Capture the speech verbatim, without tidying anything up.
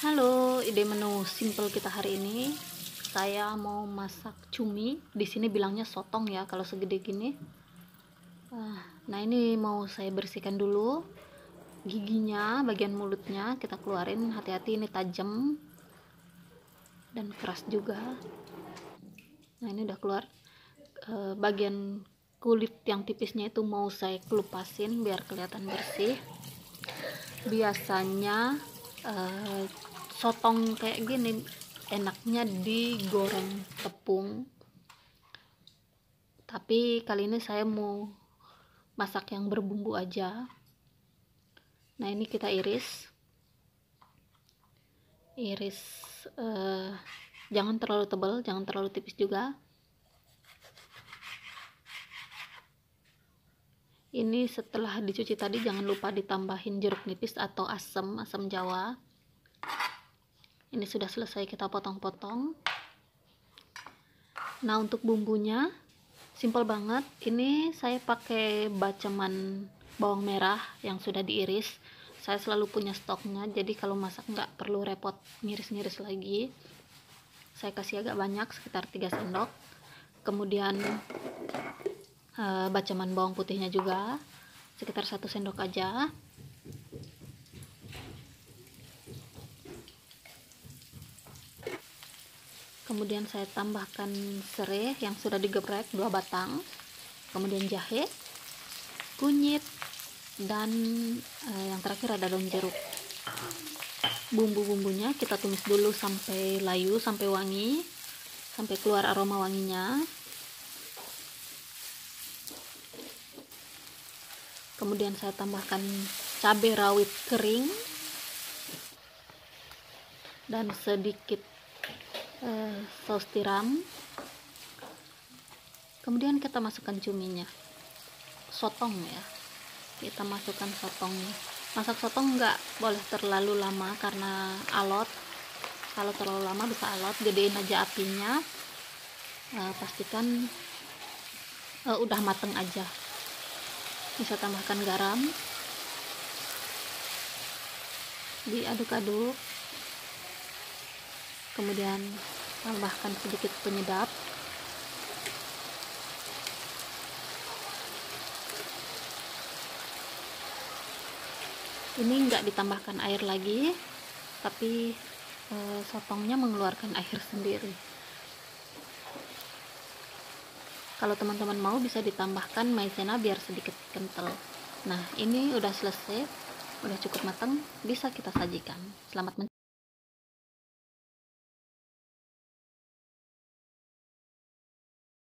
Halo, ide menu simple kita hari ini. Saya mau masak cumi. Di sini bilangnya sotong ya, kalau segede gini. Nah, ini mau saya bersihkan dulu giginya, bagian mulutnya kita keluarin. Hati-hati, ini tajam dan keras juga. Nah, ini udah keluar. E, bagian kulit yang tipisnya itu mau saya kelupasin biar kelihatan bersih. Biasanya e, sotong kayak gini enaknya digoreng tepung, tapi kali ini saya mau masak yang berbumbu aja. Nah, ini kita iris iris eh, jangan terlalu tebal, jangan terlalu tipis juga. Ini setelah dicuci tadi jangan lupa ditambahin jeruk nipis atau asam asam jawa. Ini sudah selesai kita potong-potong. Nah, untuk bumbunya simple banget. Ini saya pakai baceman bawang merah yang sudah diiris. Saya selalu punya stoknya, jadi kalau masak nggak perlu repot ngiris-ngiris lagi. Saya kasih agak banyak, sekitar tiga sendok. Kemudian eh, baceman bawang putihnya juga sekitar satu sendok aja. Kemudian saya tambahkan serai yang sudah digeprek dua batang, kemudian jahe, kunyit, dan eh, yang terakhir ada daun jeruk. Bumbu-bumbunya kita tumis dulu sampai layu, sampai wangi, sampai keluar aroma wanginya. Kemudian saya tambahkan cabai rawit kering dan sedikit eh, saus tiram. Kemudian kita masukkan cuminya, sotong ya, kita masukkan sotongnya. Masak sotong nggak boleh terlalu lama karena alot. Kalau terlalu lama bisa alot. Gedein aja apinya, eh, pastikan eh, udah mateng aja. Bisa tambahkan garam, diaduk-aduk, kemudian tambahkan sedikit penyedap. Ini enggak ditambahkan air lagi, tapi e, sotongnya mengeluarkan air sendiri. Kalau teman-teman mau bisa ditambahkan maizena biar sedikit kental. Nah, ini udah selesai, udah cukup matang, bisa kita sajikan. Selamat mencoba.